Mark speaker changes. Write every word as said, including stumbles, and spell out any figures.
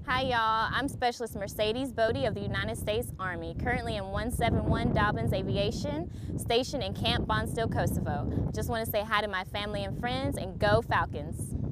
Speaker 1: Hi y'all, I'm Specialist Mercedes Boddie of the United States Army, currently in one seventy-one Dobbins Aviation, stationed in Camp Bondsteel, Kosovo. Just want to say hi to my family and friends, and go Falcons!